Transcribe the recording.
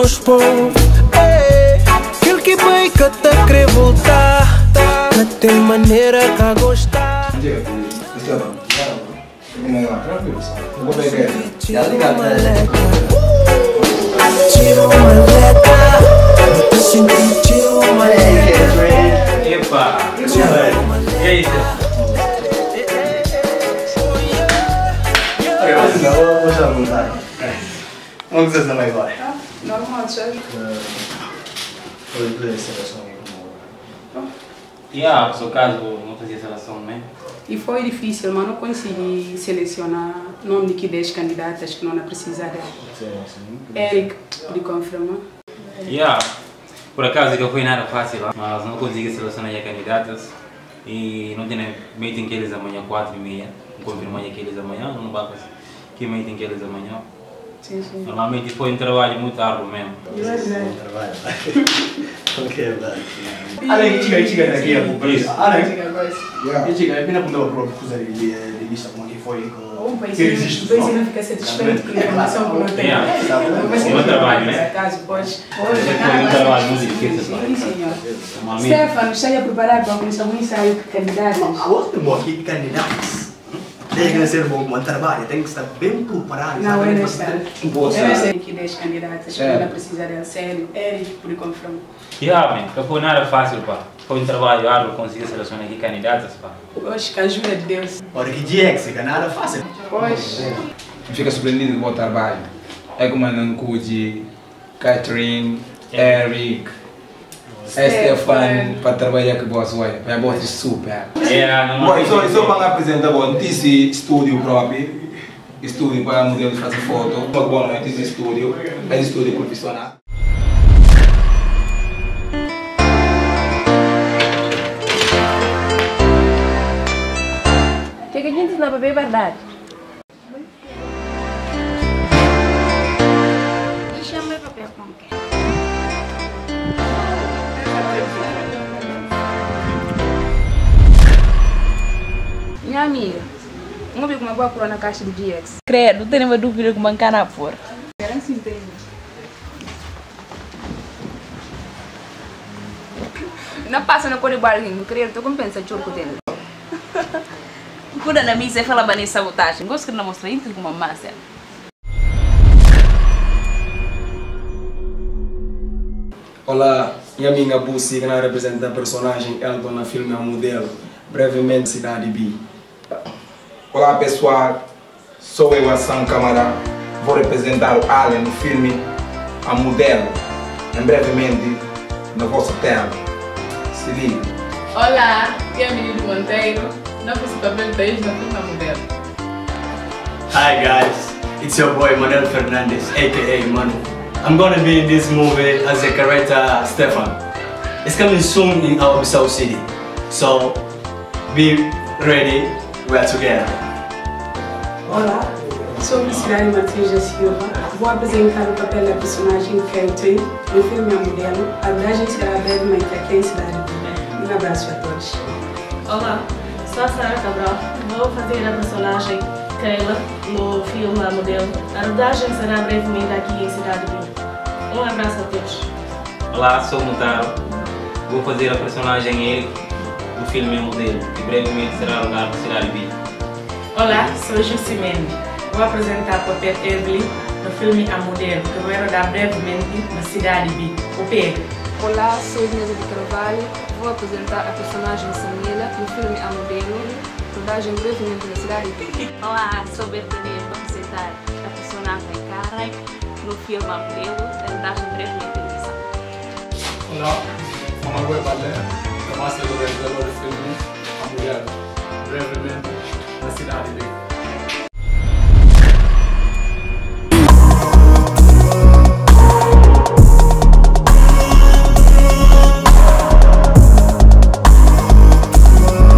aos poucos. Aquele que bem que te quer voltar, que tem maneira que gostar. Tiro uma letra, eu senti tiro uma letra. Epa, e aí, Vamos já montar. Vamos dizer também agora. Normal, chefe. Foi de seleção como. por seu caso, não fazia seleção, não é? E foi difícil, mas não consegui selecionar nome de 10 candidatas que não precisava. Eric, de confirmar. Por acaso que foi nada fácil, mas não consegui selecionar as candidatas e não tinha meeting que eles amanhã 4h30, confirmar que eles amanhã, não vai fazer que meeting que eles amanhã. Sim. Normalmente foi um trabalho muito árduo mesmo. Trabalho. Ok, verdade. Além de chegar daqui a pouco. Eu cheguei, eu não vou para fazer de vista como que foi Um país não fica satisfeito com a informação que não tem. É um trabalho, né? Caso pode. Foi um trabalho muito difícil. Sim, senhor. Stefano, está a preparar para começar um ensaio de candidatos? Gosto aqui de candidatos. Tem que ser bom com o trabalho, tem que estar bem preparado. Não, é necessário. Boa Eu sei que 10 candidatas que não precisarem a sério. Eric, por confirmar. Não foi nada fácil, pá. Foi um trabalho árduo conseguir selecionar aqui candidatas, pá. Hoje, com a ajuda de Deus. Ora que DX, que nada fácil. Pois. Fica surpreendido com o trabalho. É como a Nancuji, Catherine, Eric, Stefan, para trabalhar com você, é bom super. Não. Só para apresentar bom, esse estúdio próprio, estúdio para modelo de fazer foto, uma boa noite, esse estúdio, é estúdio profissional. O que a gente ensina para ver a verdade? E chama papel com Minha amiga, não vi uma boa coroa na caixa do GX. Credo, não tenho nenhuma dúvida que mancana por. Era assim, tem. Não passa na cor de barulho, não queria, estou com pensa de churco dele. Quando na missa fala bem sabotagem, gosto que não mostra isso com uma massa. Olá, minha amiga Bussi, que representa a personagem Elton na filme A Modelo, brevemente Cidade B. Olá pessoal, sou eu, Hassan Camara, vou representar o Allen no filme A Modelo, em brevemente na vossa tela. Se liga. Olá, eu sou Menino Monteiro, não faço papel 10 na filme A Modelo. Hi guys, it's your boy Manuel Fernandez, aka Manu. I'm gonna be in this movie as the character Stefan. It's coming soon in our Bissau City, so be ready, we're together. Olá, sou Luciane Martins da Silva. Vou apresentar o papel da personagem Catherine no filme A Modelo. A viagem será brevemente aqui em Cidade. Um abraço a todos. Olá, sou a Sara Cabral. Vou fazer a personagem Keila no filme A Modelo. A rodagem será brevemente aqui em Cidade B. Um abraço a todos. Olá, sou o Mutaro. Vou fazer a personagem Eric do filme A Modelo, que brevemente será rodado na Cidade B. Olá, sou Jussi Mendes. Vou apresentar o papel Evelyn no filme A Modelo, que vai rodar brevemente na Cidade B. O P. Olá, sou Inês de Carvalho. Vou apresentar a personagem Samila no filme A Modelo, rodagem brevemente na Cidade B. Olá, sou Bertolini, vou apresentar a personagem Karen no filme A Modelo, rodagem brevemente na Cidade B. Olá, sou Manuel Balé, eu faço o realizador do filme A Modelo, brevemente na Cidade B.